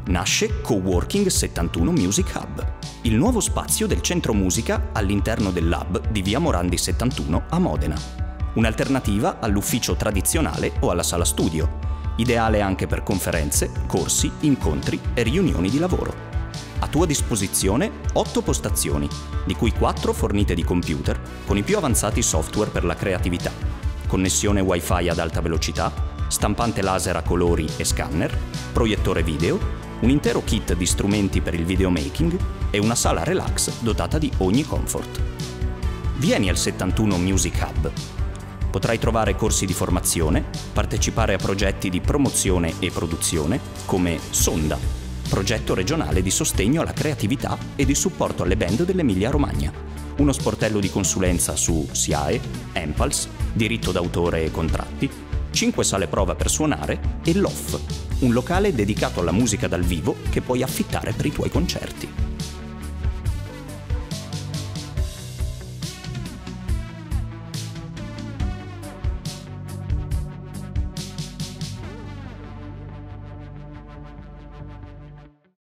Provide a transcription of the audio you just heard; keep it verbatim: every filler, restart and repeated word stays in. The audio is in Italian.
nasce Coworking settantuno Music Hub, il nuovo spazio del centro musica all'interno del Lab di via Morandi settantuno a Modena. Un'alternativa all'ufficio tradizionale o alla sala studio, ideale anche per conferenze, corsi, incontri e riunioni di lavoro. A tua disposizione otto postazioni, di cui quattro fornite di computer con i più avanzati software per la creatività, connessione Wi-Fi ad alta velocità, stampante laser a colori e scanner, proiettore video, un intero kit di strumenti per il videomaking e una sala relax dotata di ogni comfort. Vieni al settantuno Music Hub. Potrai trovare corsi di formazione, partecipare a progetti di promozione e produzione come Sonda, progetto regionale di sostegno alla creatività e di supporto alle band dell'Emilia-Romagna, uno sportello di consulenza su S I A E, Empals, diritto d'autore e contratti, cinque sale prova per suonare e l'O F F, un locale dedicato alla musica dal vivo che puoi affittare per i tuoi concerti.